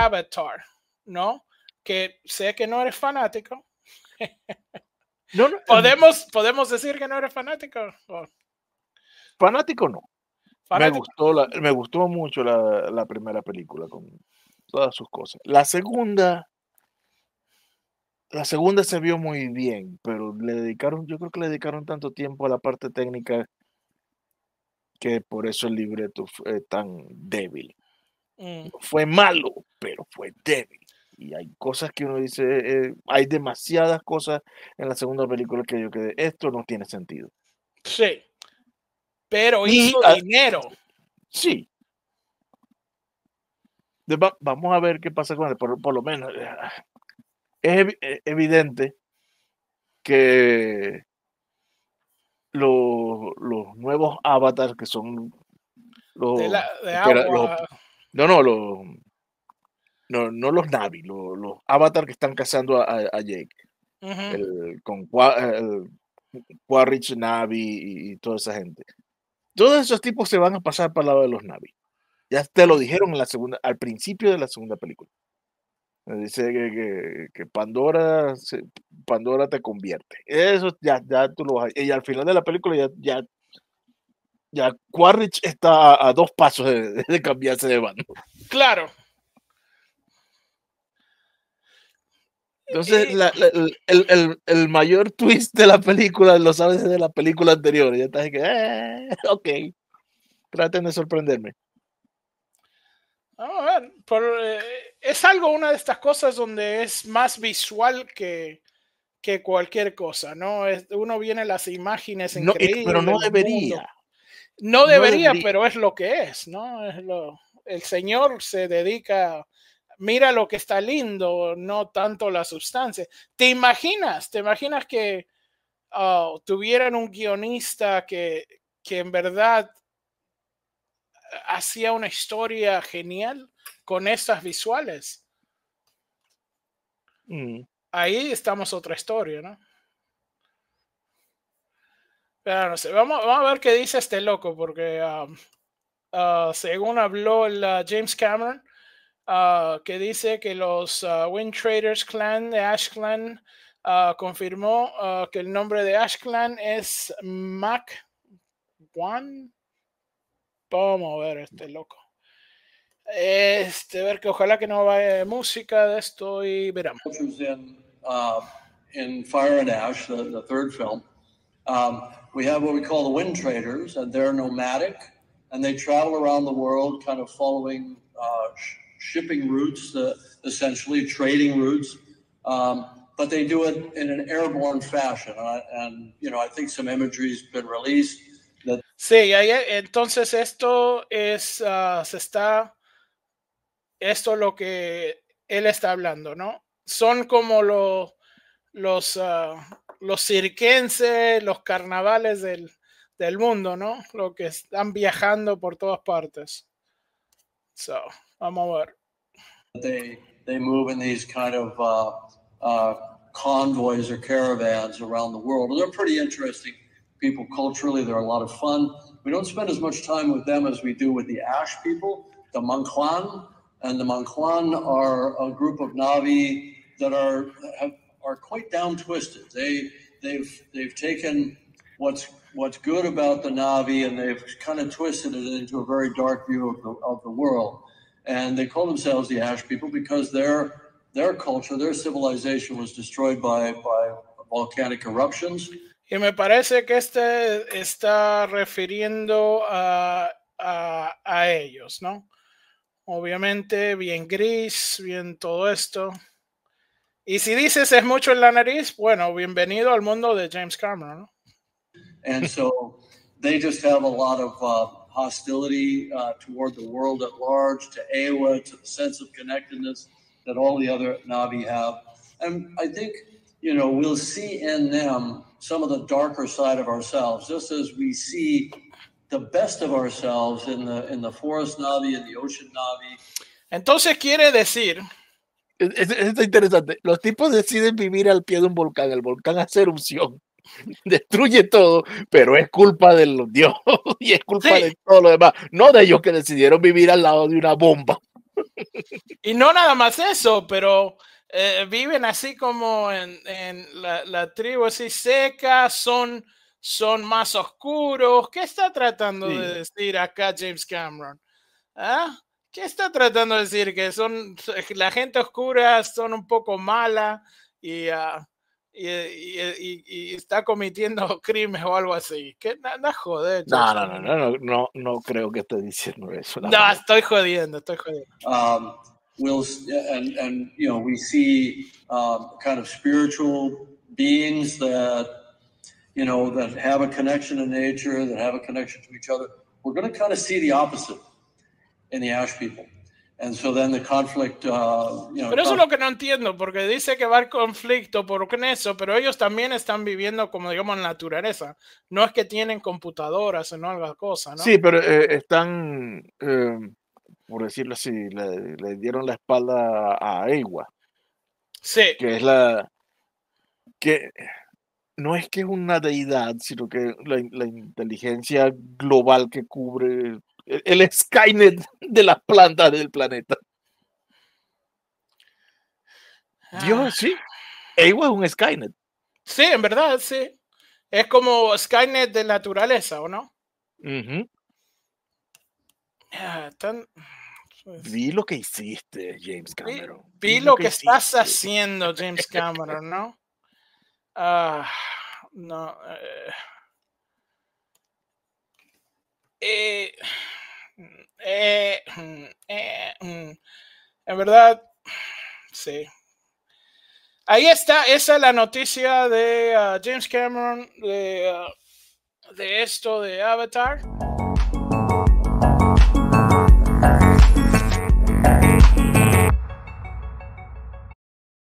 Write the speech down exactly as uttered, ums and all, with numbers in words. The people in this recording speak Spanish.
Avatar, ¿no? Que sé que no eres fanático. No, no, ¿Podemos, ¿Podemos decir que no eres fanático? ¿O? Fanático no. Fanático. Me gustó, la, me gustó mucho la, la primera película con todas sus cosas. La segunda, la segunda se vio muy bien, pero le dedicaron, yo creo que le dedicaron tanto tiempo a la parte técnica que por eso el libreto fue tan débil. Mm. No fue malo, pero fue débil. Y hay cosas que uno dice, eh, hay demasiadas cosas en la segunda película que yo quedé, esto no tiene sentido. Sí, pero Y, hizo ah, dinero. Sí. De- va- vamos a ver qué pasa con él, por, por lo menos. eh, Es evi- eh, evidente que los, los nuevos avatars que son los, De, la, de opera- los- agua. no, no, los, no, no los Navi, los, los avatars que están cazando a, a- a Jake, Ujú. el, con Qua- el Quaritch Navi y, y toda esa gente. Todos esos tipos se van a pasar para el lado de los Navi. Ya te lo dijeron en la segunda, al principio de la segunda película. Dice que, que, que Pandora, se- Pandora te convierte. Eso ya, ya tú lo vas a- Y al final de la película ya, ya, ya Quaritch está a, a dos pasos de, de cambiarse de bando. Claro. Entonces, Y, la- la- el, el, el, el mayor twist de la película lo sabes desde la película anterior. Ya estás que, eh, ok, traten de sorprenderme. vamos a ver, por, eh, es algo, una de estas cosas donde es más visual que, que cualquier cosa, ¿no? Es, uno viene las imágenes No, y- pero increíbles, no los mundos. debería. No No debería, debería. pero es lo que es, ¿no? Es lo, el Señor se dedica, mira lo que está lindo, no tanto la sustancia. ¿Te imaginas? ¿Te imaginas que uh, tuvieran un guionista que, que en verdad hacía una historia genial con estas visuales? Mm. Ahí estamos otra historia, ¿no? Pero no sé, vamos, vamos a ver qué dice este loco, porque um, uh, según habló el uh, James Cameron, uh, que dice que los uh, Wind Traders Clan de Ash Clan uh, confirmó uh, que el nombre de Ash Clan es Mac One. Vamos a ver este loco. Este, ver que ojalá que no vaya música de esto y veramos. In, uh, in Fire and Ash, the, the third film, um, we have what we call the Wind Traders, and they're nomadic, and they travel around the world kind of following uh, sh shipping routes, uh, essentially trading routes, um, but they do it in an airborne fashion, uh, and, you know, I think some imagery's been released. That sí, ahí, entonces esto es, uh, se está, esto es lo que él está hablando, ¿no? Son como lo, los, uh, los cirquenses, los carnavales del, del mundo, ¿no? Lo que están viajando por todas partes. So, vamos a ver. They, they move in these kind of uh, uh, convoys or caravans around the world. And they're pretty interesting people culturally. They're a lot of fun. We don't spend as much time with them as we do with the Ash people, the Mankwan. And the Mankwan are a group of Navi that are have, are quite down twisted. They they've they've taken what's what's good about the Navi and they've kind of twisted it into a very dark view of the of the world. And they call themselves the Ash people because their their culture, their civilization was destroyed by by volcanic eruptions. Y me parece que este está refiriendo a, a, a ellos, ¿no? Obviamente bien gris, bien todo esto. Y si dices es mucho en la nariz, bueno, bienvenido al mundo de James Cameron, ¿no? And so they just have a lot of uh, hostility uh, toward the world at large, to Ewa, to the sense of connectedness that all the other Navi have. And I think, you know, we'll see in them some of the darker side of ourselves, just as we see the best of ourselves in the in the forest Navi and the ocean Navi. Entonces quiere decir, Es, es interesante. Los tipos deciden vivir al pie de un volcán. El volcán hace erupción, destruye todo, pero es culpa de los dioses y es culpa sí, de todo lo demás. No de ellos que decidieron vivir al lado de una bomba. Y no nada más eso, pero eh, viven así como en, en la, la tribu así seca, son, son más oscuros. ¿Qué está tratando Sí. de decir acá James Cameron? ¿Ah? ¿Qué está tratando de decir? Que son la gente oscura son un poco mala y, uh, y, y, y, y está cometiendo crímenes o algo así. ¿Qué? Nada, joder. No, no, no, no, no, no, no creo que esté diciendo eso. No, verdad. Estoy jodiendo, estoy jodiendo. Um, we'll, and, and, you know, we see um, kind of spiritual beings that, you know, that have a connection to nature, that have a connection to each other. We're going to kind of see the opposite in the Ash people. And so then the conflict, uh, you know, pero eso es lo que no entiendo, porque dice que va a haber conflicto por eso, pero ellos también están viviendo como, digamos, en la naturaleza. No es que tienen computadoras o no algo cosa, ¿no? Sí, pero eh, están, eh, por decirlo así, le, le dieron la espalda a Eywa. Sí. Que es la, que no es que es una deidad, sino que la, la inteligencia global que cubre el, el Skynet de las plantas del planeta. Dios, ah. Sí. Eywa es un Skynet. Sí, en verdad, sí. Es como Skynet de naturaleza, ¿o no? Uh-huh. Ah, tan... Vi lo que hiciste, James Cameron. Vi, vi, vi lo, lo que, que estás haciendo, James Cameron, ¿no? Ah, no. Eh, eh, eh, eh, en verdad, sí. Ahí está, esa es la noticia de uh, James Cameron, de, uh, de esto de Avatar.